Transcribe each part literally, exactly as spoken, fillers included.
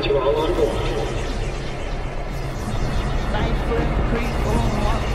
want you all on board. Nice little creek on water.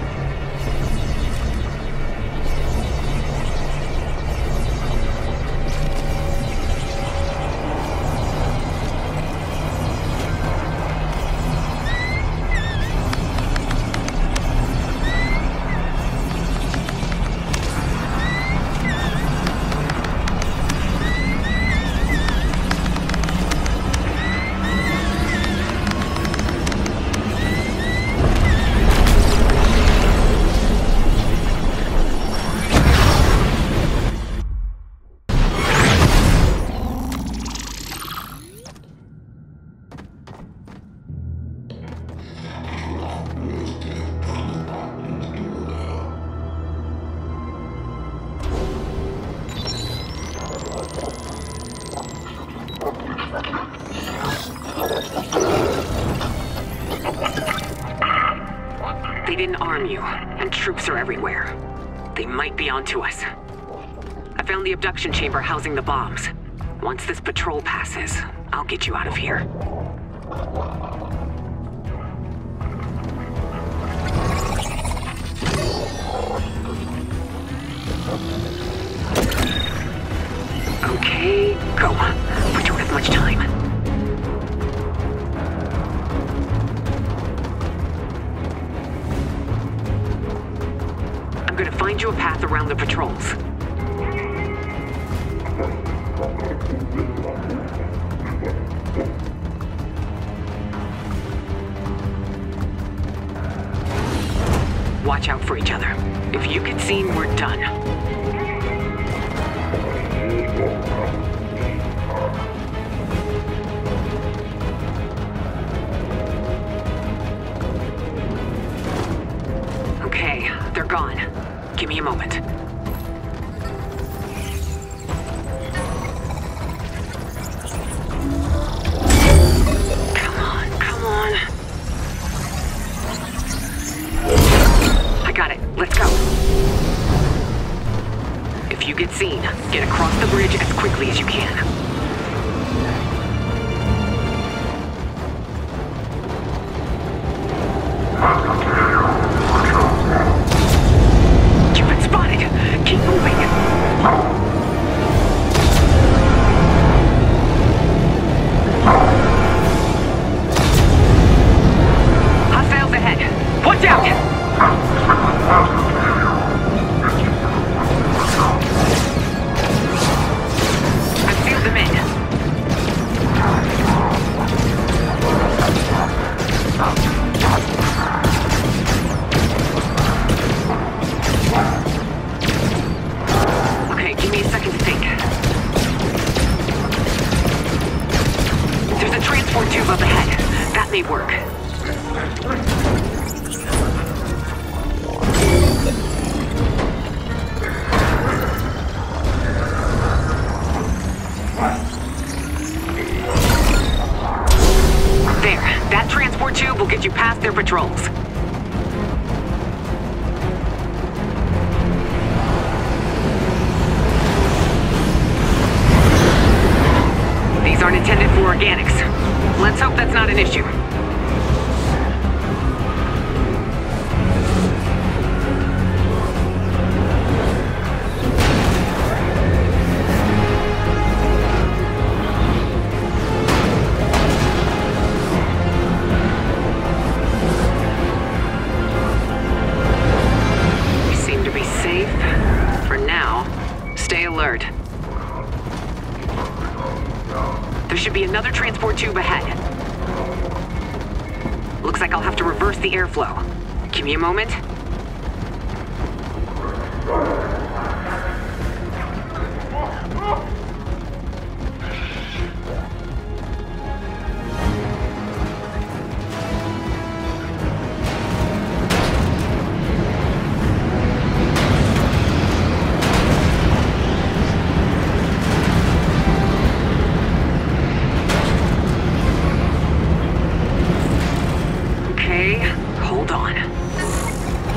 They didn't arm you, and troops are everywhere. They might be onto us. I found the abduction chamber housing the bombs. Once this patrol passes, I'll get you out of here. Okay, go. We don't have much time. I'm gonna find you a path around the patrols. Watch out for each other. If you get seen, we're done. Okay, they're gone. Give me a moment. Come on, come on. I got it. Let's go. If you get seen, get across the bridge as quickly as you can. You've been spotted. Keep moving. Hostiles ahead. Watch out! I've sealed them in. Okay, give me a second to think. There's a transport tube up ahead. That may work. There, that transport tube will get you past their patrols. These aren't intended for organics. Let's hope that's not an issue. We seem to be safe. For now. Stay alert. There should be another transport tube ahead. Looks like I'll have to reverse the airflow. Give me a moment. Okay, hold on.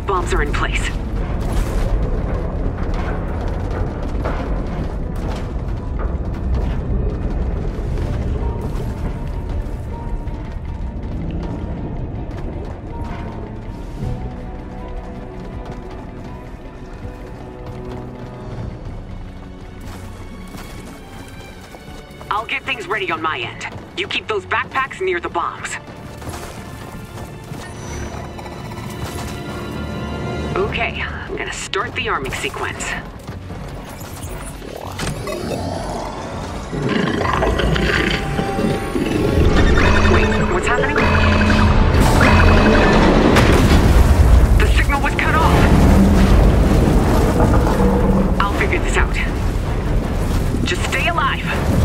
bombs are in place. I'll get things ready on my end. You keep those backpacks near the bombs. Okay, I'm gonna start the arming sequence. Wait, what's happening? The signal was cut off! I'll figure this out. Just stay alive!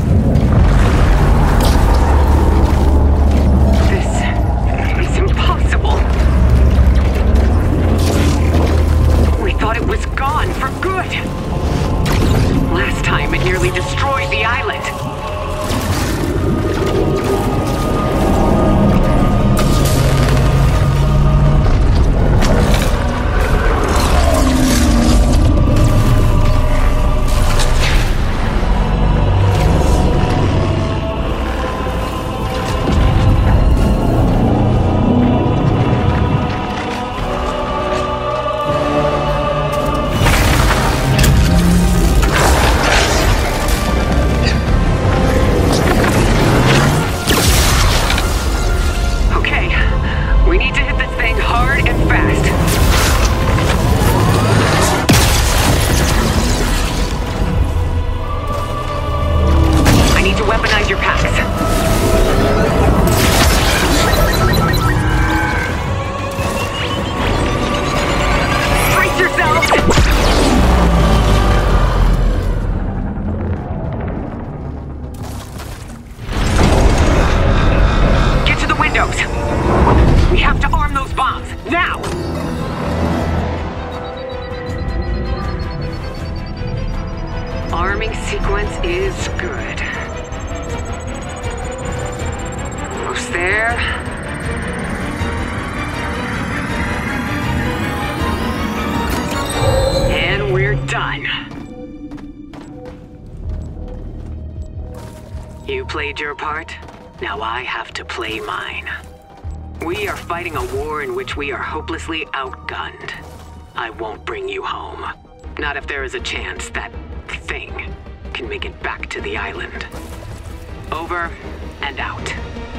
This is impossible! We thought it was gone for good! Last time it nearly destroyed the island! You played your part, now I have to play mine. We are fighting a war in which we are hopelessly outgunned. I won't bring you home. Not if there is a chance that thing can make it back to the island. Over and out.